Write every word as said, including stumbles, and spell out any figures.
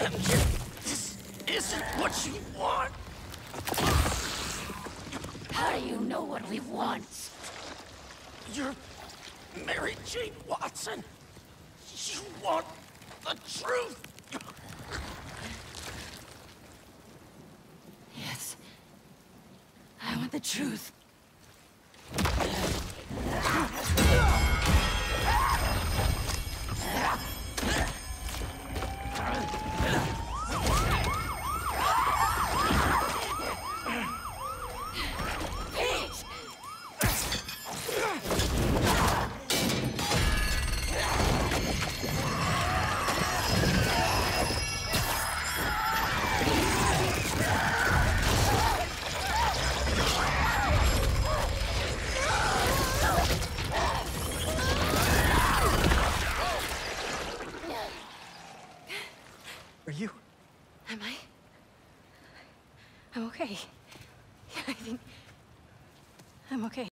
And this isn't what you want. How do you know what we want? You're Mary Jane Watson. You want the truth. Yes. I want the truth. Are you? Am I? I'm okay. I think I'm okay.